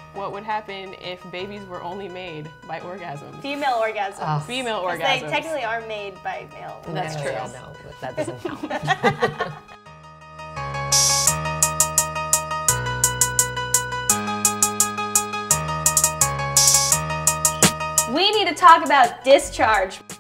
What would happen if babies were only made by orgasms? Female orgasms. Oh. Female orgasms. They technically are made by male. That's true. Yeah, no, that doesn't count. We need to talk about discharge.